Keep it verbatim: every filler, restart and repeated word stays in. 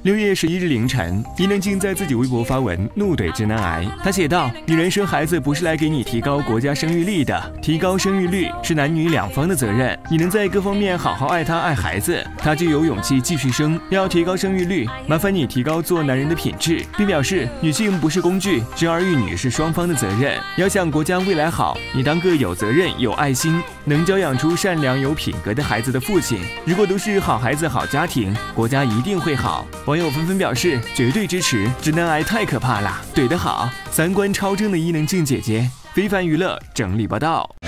六月十一日凌晨，伊能静在自己微博发文怒怼直男癌。她写道：“女人生孩子不是来给你提高国家生育率的，提高生育率是男女两方的责任。你能在各方面好好爱他爱孩子，他就有勇气继续生。要提高生育率，麻烦你提高做男人的品质。”并表示女性不是工具，生儿育女是双方的责任。要想国家未来好，你当个有责任、有爱心、能教养出善良有品格的孩子的父亲。如果都是好孩子、好家庭，国家一定会好。网友纷纷表示绝对支持，直男癌太可怕了，怼得好，三观超正的伊能静姐姐。非凡娱乐整理报道。